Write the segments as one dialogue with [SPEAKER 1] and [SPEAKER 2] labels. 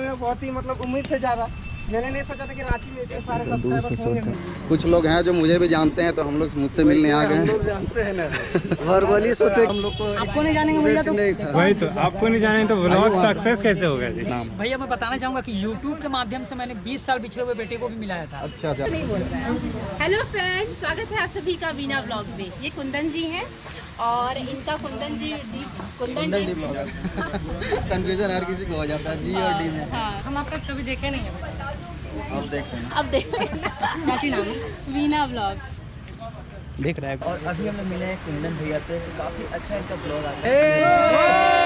[SPEAKER 1] में बहुत ही मतलब उम्मीद से ज़्यादा। मैंने नहीं सोचा था कि रांची में इतने सारे सब्सक्राइबर्स होंगे।
[SPEAKER 2] कुछ लोग हैं जो मुझे भी जानते हैं, तो हम लोग मुझसे मिलने आ गए हैं।
[SPEAKER 1] लोग जानते हैं ना, वर्बली सोचे हम लोग को।
[SPEAKER 3] आपको नहीं जानेंगे भैया तो
[SPEAKER 4] वही तो, आपको नहीं जाने तो व्लॉग सक्सेस कैसे होगा जी?
[SPEAKER 3] भैया मैं बताना चाहूँगा कि YouTube के माध्यम से मैंने 20 साल पिछड़े हुए बेटे को भी मिलाया था।
[SPEAKER 2] अच्छा अच्छा।
[SPEAKER 5] नहीं बोल रहा है। हेलो फ्रेंड, स्वागत है आप सभी का वीना ब्लॉग में। ये कुंदन जी हैं और इनका कुंदन डी ब्लॉगर।
[SPEAKER 2] कंफ्यूजन हर किसी को हो जाता है जी और डी में।
[SPEAKER 5] हाँ,
[SPEAKER 3] हम आपका कभी देखे नहीं है।
[SPEAKER 2] अब देख रहे हैं।
[SPEAKER 5] अब देखो नाम वीना ब्लॉग
[SPEAKER 3] देख रहा है।
[SPEAKER 1] और अभी हम लोग मिले हैं कुंदन भैया से, काफ़ी अच्छा इनका ब्लॉग आता है।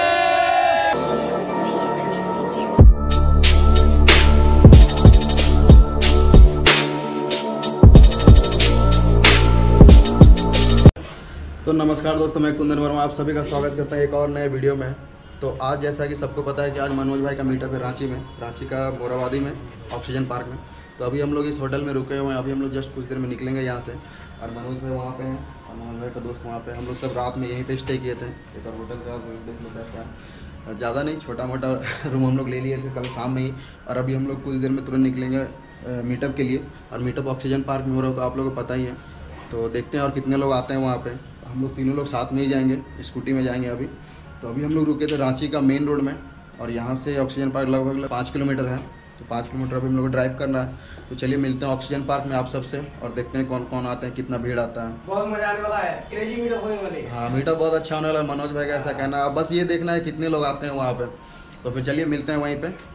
[SPEAKER 2] तो नमस्कार दोस्तों, मैं कुंदन वर्मा आप सभी का स्वागत करता हूँ एक और नए वीडियो में। तो आज जैसा कि सबको पता है कि आज मनोज भाई का मीटअप है रांची का मोराबादी में, ऑक्सीजन पार्क में। तो अभी हम लोग इस होटल में रुके हुए हैं। अभी हम लोग जस्ट कुछ देर में निकलेंगे यहाँ से। और मनोज भाई वहाँ पे हैं और मनोज भाई का दोस्त वहाँ पे। हम लोग सब रात में यहीं पे स्टे किए थे। एक और होटल का देख लो कैसा है, ज़्यादा नहीं, छोटा मोटा रूम हम लोग ले लिए थे कल शाम में ही। और अभी हम लोग कुछ देर में तुरंत निकलेंगे मीटअप के लिए। और मीटअप ऑक्सीजन पार्क में हो रहा हो तो आप लोगों को पता ही है। तो देखते हैं और कितने लोग आते हैं वहाँ पे। हम लोग तीनों लोग साथ में ही जाएंगे, स्कूटी में जाएंगे अभी। तो अभी हम लोग रुके थे रांची का मेन रोड में और यहाँ से ऑक्सीजन पार्क लगभग 5 किलोमीटर है। तो 5 किलोमीटर अभी हम लोग को ड्राइव करना है। तो चलिए मिलते हैं ऑक्सीजन पार्क में आप सबसे और देखते हैं कौन कौन आते हैं, कितना भीड़ आता है।
[SPEAKER 1] बहुत मजा आने वाला है, क्रेजी मीटअप होने वाली है।
[SPEAKER 2] हाँ, मीटअप बहुत अच्छा होने वाला है, मनोज भाई का ऐसा कहना है। अब बस ये देखना है कितने लोग आते हैं वहाँ पर। तो फिर चलिए मिलते हैं वहीं पर।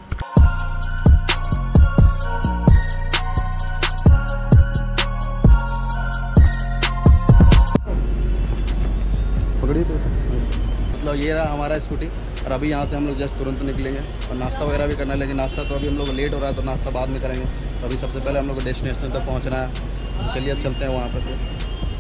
[SPEAKER 2] मतलब ये रहा हमारा स्कूटी। और अभी यहाँ से हम लोग जस्ट तुरंत निकलेंगे और नाश्ता वगैरह भी करना है। लेकिन नाश्ता तो अभी हम लोग लेट हो रहा है, तो नाश्ता बाद में करेंगे। तो अभी सबसे पहले हम लोग को डेस्टिनेशन तक पहुँचना है। तो चलिए अब चलते हैं वहाँ पर फिर।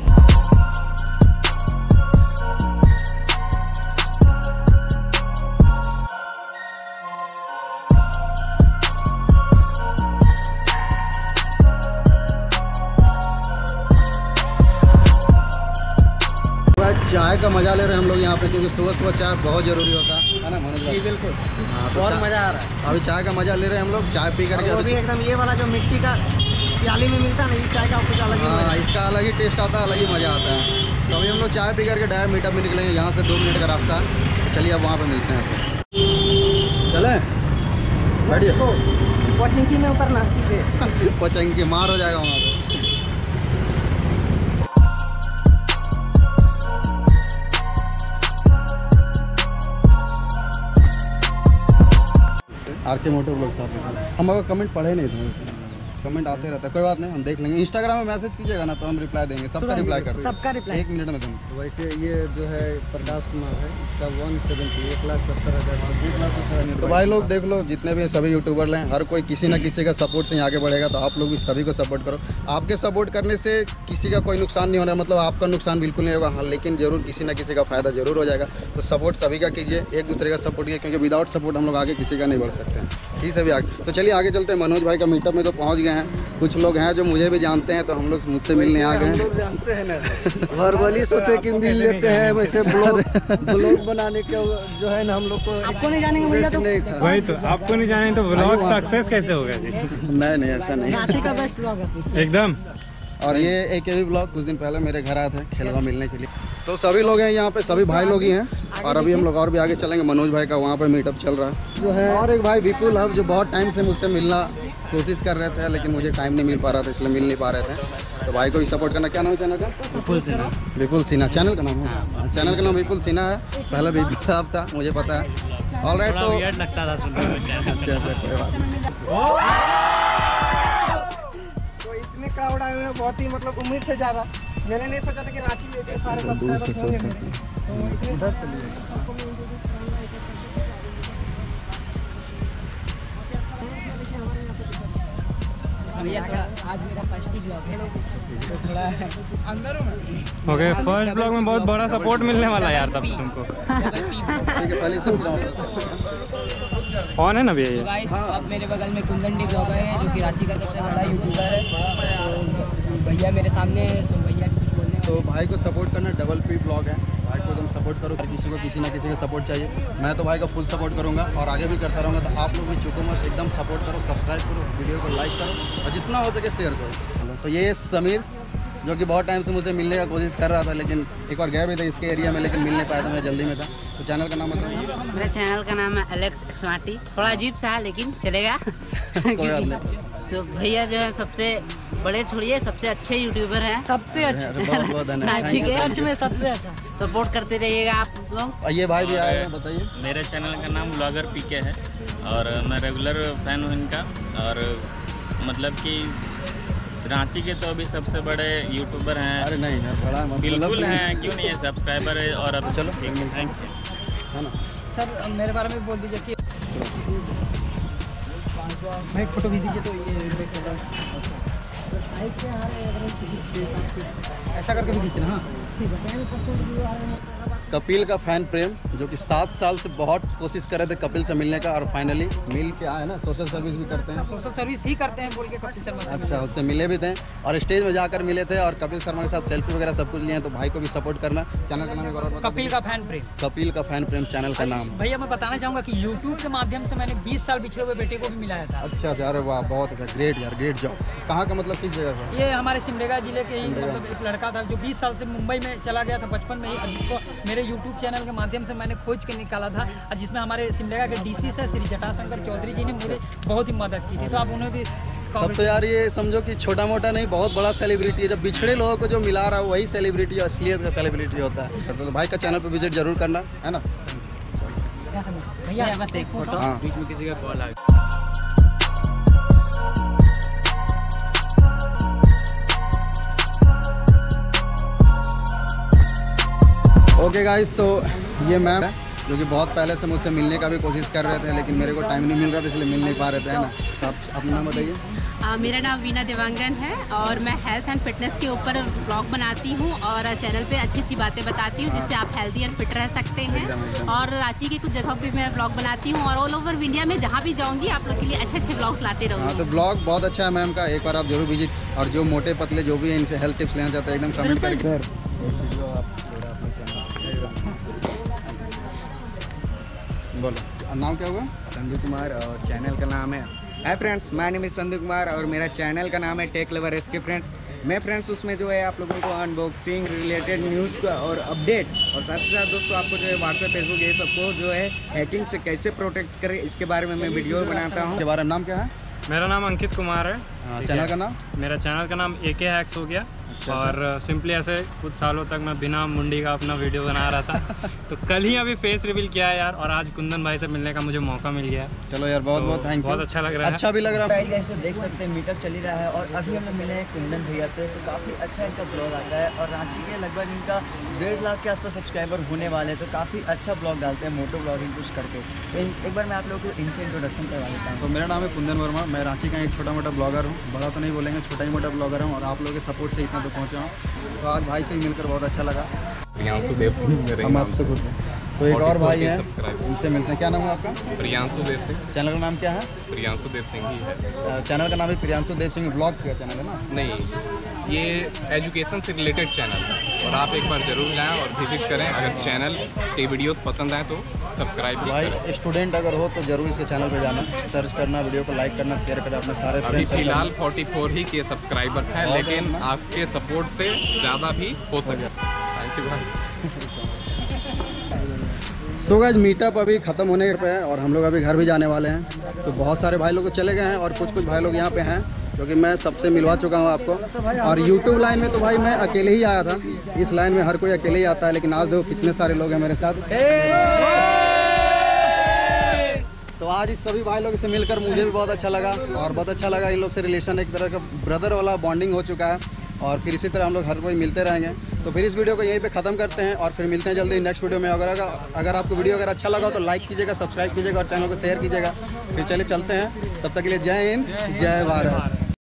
[SPEAKER 2] चाय का मजा ले रहे हैं हम लोग यहाँ पे, क्योंकि सुबह सुबह चाय बहुत ज़रूरी होता है ना मनोज भाई?
[SPEAKER 1] बिल्कुल।
[SPEAKER 2] हाँ, तो
[SPEAKER 1] बहुत मज़ा आ रहा है।
[SPEAKER 2] अभी चाय का मजा ले रहे हैं हम लोग, चाय पी करके।
[SPEAKER 1] वो भी एकदम ये वाला जो मिट्टी का प्याली में मिलता है ना, इस चाय का कुछ अलग ही मजा
[SPEAKER 2] हाँ,
[SPEAKER 1] है।
[SPEAKER 2] इसका अलग ही टेस्ट आता है, अलग ही मज़ा आता है। तो अभी हम लोग चाय पी करके डायरेक्ट मीटअप में निकलेंगे। यहाँ से 2 मिनट का रास्ता है। तो चलिए अब वहाँ पर मिलते हैं। चले बैठिए।
[SPEAKER 1] पचंकी में उतरना सीधे।
[SPEAKER 2] पचंकी मार हो जाएगा वहाँ पर। आर के मोटो ब्लॉग साथ हम अगर कमेंट पढ़े नहीं थे, कमेंट आते रहता है, कोई बात नहीं, हम देख लेंगे। इंस्टाग्राम में मैसेज कीजिएगा ना, तो हम रिप्लाई देंगे, सबका रिप्लाई कर देंगे,
[SPEAKER 3] सबका रिप्लाई
[SPEAKER 2] 1 मिनट में देंगे।
[SPEAKER 1] वैसे ये जो है प्रकाश कुमार है, इसका 1,70,000
[SPEAKER 2] तो भाई लोग देख लो, जितने भी सभी यूट्यूबर हैं, हर कोई किसी ना किसी का सपोर्ट से आगे बढ़ेगा। तो आप लोग भी सभी को सपोर्ट करो। आपके सपोर्ट करने से किसी का कोई नुकसान नहीं होना, मतलब आपका नुकसान बिल्कुल नहीं होगा। हाँ, लेकिन जरूर किसी ना किसी का फ़ायदा जरूर हो जाएगा। तो सपोर्ट सभी का कीजिए, एक दूसरे का सपोर्ट कीजिए, क्योंकि विदाउट सपोर्ट हम लोग आगे किसी का नहीं बढ़ सकते हैं। ठीक है, भी आगे। तो चलिए आगे चलते हैं। मनोज भाई का मीटअप में तो पहुँच गए हैं। कुछ लोग हैं जो मुझे भी जानते हैं, तो हम लोग मुझसे मिलने आ गए हैं।
[SPEAKER 1] लोग जानते हैं ना, वर्बली सोचे कि मिल लेते हैं। वैसे ब्लॉग बनाने के जो है ना, हम लोग को
[SPEAKER 3] आपको नहीं जानेंगे भैया तो
[SPEAKER 4] वही तो, आपको नहीं जाने तो व्लॉग सक्सेस कैसे होगा जी?
[SPEAKER 2] नहीं ऐसा नहीं।
[SPEAKER 3] रांची का बेस्ट ब्लॉग है
[SPEAKER 4] एकदम।
[SPEAKER 2] और ये AKB ब्लॉग कुछ दिन पहले मेरे घर आए थे खेलवा मिलने के लिए। तो सभी लोग हैं यहाँ पे, सभी भाई लोग ही हैं। और अभी हम लोग और भी आगे चलेंगे। मनोज भाई का वहाँ पे मीटअप चल रहा है जो है। और एक भाई विपुल हब, जो बहुत टाइम से मुझसे मिलना कोशिश कर रहे थे, लेकिन मुझे टाइम नहीं मिल पा रहा था, इसलिए मिल नहीं पा रहे थे। तो भाई को भी सपोर्ट करना। क्या नाम है चैनल का? विपुल सिन्हा चैनल का नाम है। चैनल का नाम विपुल सिन्हा है। पहले विपुल हब था, मुझे पता है। ऑलराइट, तो
[SPEAKER 4] लगता था
[SPEAKER 2] कोई बात नहीं।
[SPEAKER 1] इतने क्राउड आए हुए हैं, बहुत ही मतलब उम्मीद से ज़्यादा। मैंने नहीं सोचा था कि रांची में इतने सारे सब्सक्राइबर्स होंगे मेरे। तो इतने
[SPEAKER 3] भैया थोड़ा आज मेरा फर्स्ट ही ब्लॉग है, तो थोड़ा अंदर हूँ।
[SPEAKER 4] ओके, फर्स्ट ब्लॉग में बहुत बड़ा सपोर्ट मिलने वाला है यार तब तुमको। कौन है ना भैया ये?
[SPEAKER 3] गाइस, अब मेरे बगल में कुंदन डी ब्लॉगर है, जो कि रांची का सबसे बड़ा यूट्यूबर है। तो भैया मेरे सामने, तो भैया भी कुछ बोलने।
[SPEAKER 2] तो भाई को सपोर्ट करना, डबल P ब्लॉग है। भाई को एकदम सपोर्ट करो। किसी को किसी ना किसी का सपोर्ट चाहिए, मैं तो भाई का फुल सपोर्ट करूँगा और आगे भी करता रहूँगा। तो आप लोग भी चूको मत, एकदम सपोर्ट करो, सब्सक्राइब करो, वीडियो को लाइक करो और जितना हो सके शेयर करो। तो ये समीर जो कि बहुत टाइम से मुझसे मिलने का कोशिश कर रहा था, लेकिन एक बार गया भी था इसके एरिया में, लेकिन मिल नहीं पाया था, मैं जल्दी में था। तो चैनल का नाम बताओ।
[SPEAKER 3] मेरे चैनल का नाम है एलेक्स एक्समार्टी। थोड़ा अजीब सा है लेकिन चलेगा।
[SPEAKER 2] कोई बात नहीं।
[SPEAKER 3] तो भैया जो है सबसे बड़े छोड़िए सबसे अच्छे यूट्यूबर हैं, सबसे अच्छे।
[SPEAKER 2] बहुत बहुत धन्यवाद।
[SPEAKER 3] ठीक है, सच में सबसे अच्छा। सपोर्ट करते रहिएगा आप लोग।
[SPEAKER 2] ये भाई भी आए हैं, बताइए।
[SPEAKER 6] मेरे चैनल का नाम ब्लॉगर पीके है और मैं रेगुलर फैन हूँ इनका। और मतलब कि रांची के तो अभी सबसे बड़े यूट्यूबर हैं।
[SPEAKER 2] अरे नहीं यार, बड़ा
[SPEAKER 6] बिल्कुल हैं, क्यों नहीं है, सब्सक्राइबर है। और अब
[SPEAKER 2] चलो
[SPEAKER 6] थैंक यू
[SPEAKER 2] है ना।
[SPEAKER 3] सर मेरे बारे में बोल दीजिए कि भाई फोटो खींच दीजिए। तो ये ऐसा करके भी खींचना। हाँ ठीक है।
[SPEAKER 2] कपिल का फैन प्रेम जो कि 7 साल से बहुत कोशिश कर रहे थे कपिल से मिलने का और फाइनली मिल के आए ना। सोशल सर्विस भी करते हैं,
[SPEAKER 3] सोशल सर्विस ही करते हैं बोल के कपिल शर्मा से।
[SPEAKER 2] अच्छा, उससे मिले भी थे और स्टेज में जाकर मिले थे और कपिल शर्मा के साथ सेल्फी वगैरह सब कुछ लिए हैं। तो भाई को भी सपोर्ट करना। चैनल का नाम एक और बता।
[SPEAKER 3] कपिल का फैन प्रेम।
[SPEAKER 2] कपिल का फैन प्रेम चैनल का नाम।
[SPEAKER 3] भैया मैं बताना चाहूँगा कि YouTube के माध्यम से मैंने 20 साल पिछड़े हुए बेटे को भी मिलाया था।
[SPEAKER 2] अच्छा अच्छा, अरे वाह, बहुत अच्छा, ग्रेट यार, ग्रेट जॉब। कहाँ का, मतलब किस जगह का?
[SPEAKER 3] ये हमारे सिमडेगा जिले के ही मतलब एक लड़का था जो 20 साल से मुंबई में चला गया था बचपन में ही, जिसको मेरे YouTube चैनल के माध्यम से मैंने खोज के निकाला था, जिसमें हमारे सिमडेगा के डीसी से श्री जटाशंकर चौधरी जी ने मुझे बहुत ही मदद की थी। तो आप उन्हें भी
[SPEAKER 2] तब तो यार ये समझो कि छोटा मोटा नहीं, बहुत बड़ा सेलिब्रिटी है। जब बिछड़े लोगों को जो मिला रहा है वही सेलिब्रिटी, असलियत का सेलिब्रिटी होता है। तो भाई का चैनल पे विजिट जरूर करना है ना।
[SPEAKER 3] भैया बस एक फोटो।
[SPEAKER 2] हाँ।
[SPEAKER 6] बीच में किसी का कॉल आ गया।
[SPEAKER 2] ओके गाइस, तो ये मैम है जो कि बहुत पहले से मुझसे मिलने का भी कोशिश कर रहे थे, लेकिन मेरे को टाइम नहीं मिल रहा था, इसलिए मिल नहीं पा रहे थे, है ना। तो आप अपना नाम बताइए।
[SPEAKER 5] मेरा नाम वीना देवांगन है और मैं हेल्थ एंड फिटनेस के ऊपर ब्लॉग बनाती हूँ और चैनल पे अच्छी अच्छी बातें बताती हूँ जिससे आप हेल्दी एंड फिट रह सकते हैं।
[SPEAKER 2] एकदम।
[SPEAKER 5] और रांची की कुछ जगहों पे मैं ब्लॉग बनाती हूँ और ऑल ओवर इंडिया में जहाँ भी जाऊँगी आप लोग के लिए अच्छे अच्छे ब्लॉग्स लाते
[SPEAKER 2] हाँ,
[SPEAKER 5] रहूँगी।
[SPEAKER 2] तो ब्लॉग बहुत अच्छा है मैम का, एक बार आप जरूर विजिट। और जो मोटे पतले जो भी हैं इनसे हेल्थ टिप्स लेना चाहते हैं एकदम कमेंट करके। बोलो, नाम क्या हुआ?
[SPEAKER 7] संदीप कुमार और चैनल का नाम है hi friends, my name is Sandeep Kumar और मेरा चैनल का नाम है टेक लवर एसके फ्रेंड्स। मैं फ्रेंड्स उसमें जो है आप लोगों को अनबॉक्सिंग रिलेटेड न्यूज़ का और अपडेट और साथ ही साथ दोस्तों आपको जो है व्हाट्सएप फेसबुक ये सबको जो है हैकिंग से कैसे प्रोटेक्ट करें इसके बारे में मैं वीडियो बनाता हूँ।
[SPEAKER 2] के बारे में नाम क्या है?
[SPEAKER 4] मेरा नाम अंकित कुमार है।
[SPEAKER 2] चैनल का नाम?
[SPEAKER 4] मेरा चैनल का नाम AK हैक्स हो गया। और सिंपली ऐसे कुछ सालों तक मैं बिना मुंडी का अपना वीडियो बना रहा था। तो कल ही अभी फेस रिवील किया है यार, और आज कुंदन भाई से मिलने का मुझे मौका मिल गया है।
[SPEAKER 2] चलो यार, बहुत बहुत थैंक यू,
[SPEAKER 4] बहुत अच्छा लग रहा है।
[SPEAKER 2] अच्छा भी लग रहा है।
[SPEAKER 8] जैसे देख सकते हैं मीटअप चल ही रहा है और अभी हम लोग मिले हैं कुंदन भैया से, तो काफ़ी अच्छा इनका ब्लॉग आता है और रांची के लगभग इनका 1.5 लाख के आसपास सब्सक्राइबर होने वाले हैं। तो काफ़ी अच्छा ब्लॉग डालते हैं, मोटो ब्लॉगिंग कुछ करके। तो एक बार मैं आप लोगों को इनसे इंट्रोडक्शन करवा देता हूँ।
[SPEAKER 2] तो मेरा नाम है कुंदन वर्मा, मैं रांची का एक छोटा मोटा ब्लॉगर हूँ, बड़ा तो नहीं बोलेंगे, छोटा ही मोटा ब्लॉगर हूँ और आप लोगों के सपोर्ट से इतना तो पहुँचा हूँ। तो आज भाई से ही मिलकर बहुत अच्छा लगा। हम आपसे खुश हैं। तो एक और भाई हैं, इनसे मिलते हैं। क्या नाम है आपका?
[SPEAKER 9] प्रियांशु देव सिंह।
[SPEAKER 2] चैनल का नाम क्या है?
[SPEAKER 9] प्रियांशु देव सिंह ही है।
[SPEAKER 2] चैनल का नाम है प्रियांशु देव सिंह ब्लॉग का चैनल है ना?
[SPEAKER 9] नहीं, ये एजुकेशन से रिलेटेड चैनल है और आप एक बार जरूर जाएं और विजिट करें। अगर चैनल के वीडियोस पसंद आए तो सब्सक्राइब
[SPEAKER 2] भाई
[SPEAKER 9] करें।
[SPEAKER 2] स्टूडेंट अगर हो तो जरूर इसके चैनल पे जाना, सर्च करना, वीडियो को लाइक करना, शेयर करना अपने सारे
[SPEAKER 9] अभी
[SPEAKER 2] फ्रेंड्स।
[SPEAKER 9] फिलहाल 44 ही के सब्सक्राइबर्स हैं, लेकिन आपके सपोर्ट से ज़्यादा भी हो सके। थैंक यू भाई।
[SPEAKER 2] सो गाइस, मीटअप अभी ख़त्म होने पे है और हम लोग अभी घर भी जाने वाले हैं। तो बहुत सारे भाई लोग तो चले गए हैं और कुछ भाई लोग यहाँ पे हैं क्योंकि मैं सबसे मिलवा चुका हूँ आपको। और यूट्यूब लाइन में तो भाई मैं अकेले ही आया था, इस लाइन में हर कोई अकेले ही आता है, लेकिन आज देखो कितने सारे लोग हैं मेरे साथ। तो आज इस सभी भाई लोगों से मिलकर मुझे भी बहुत अच्छा लगा और बहुत अच्छा लगा। इन लोग से रिलेशन एक तरह का ब्रदर वाला बॉन्डिंग हो चुका है और फिर इसी तरह हम लोग हर कोई मिलते रहेंगे। तो फिर इस वीडियो को यहीं पे ख़त्म करते हैं और फिर मिलते हैं जल्दी नेक्स्ट वीडियो में। अगर आपको वीडियो अगर अच्छा लगा तो लाइक कीजिएगा, सब्सक्राइब कीजिएगा और चैनल को शेयर कीजिएगा। फिर चलिए चलते हैं, तब तक के लिए जय हिंद, जय भारत।